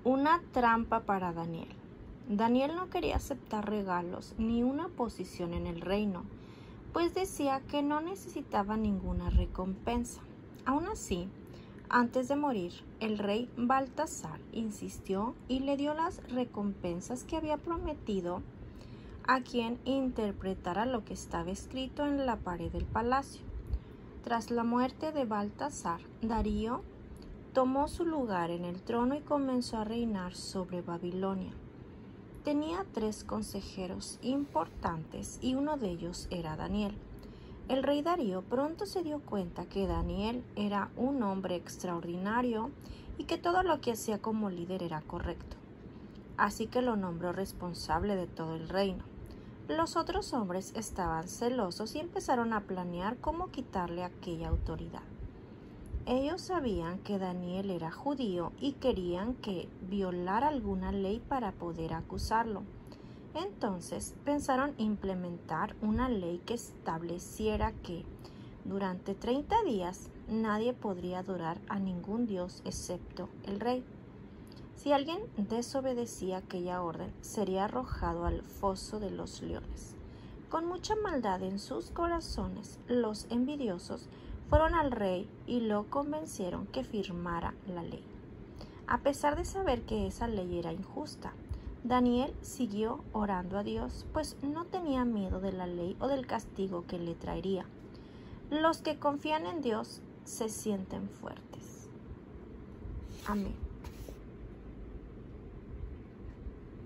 Una trampa para Daniel. Daniel no quería aceptar regalos ni una posición en el reino, pues decía que no necesitaba ninguna recompensa. Aún así, antes de morir, el rey Baltasar insistió y le dio las recompensas que había prometido a quien interpretara lo que estaba escrito en la pared del palacio. Tras la muerte de Baltasar, Darío tomó su lugar en el trono y comenzó a reinar sobre Babilonia. Tenía 3 consejeros importantes y uno de ellos era Daniel. El rey Darío pronto se dio cuenta que Daniel era un hombre extraordinario y que todo lo que hacía como líder era correcto. Así que lo nombró responsable de todo el reino. Los otros hombres estaban celosos y empezaron a planear cómo quitarle aquella autoridad. Ellos sabían que Daniel era judío y querían que violara alguna ley para poder acusarlo. Entonces pensaron implementar una ley que estableciera que durante 30 días nadie podría adorar a ningún dios excepto el rey. Si alguien desobedecía aquella orden, sería arrojado al foso de los leones. Con mucha maldad en sus corazones, los envidiosos fueron al rey y lo convencieron que firmara la ley. A pesar de saber que esa ley era injusta, Daniel siguió orando a Dios, pues no tenía miedo de la ley o del castigo que le traería. Los que confían en Dios se sienten fuertes. Amén.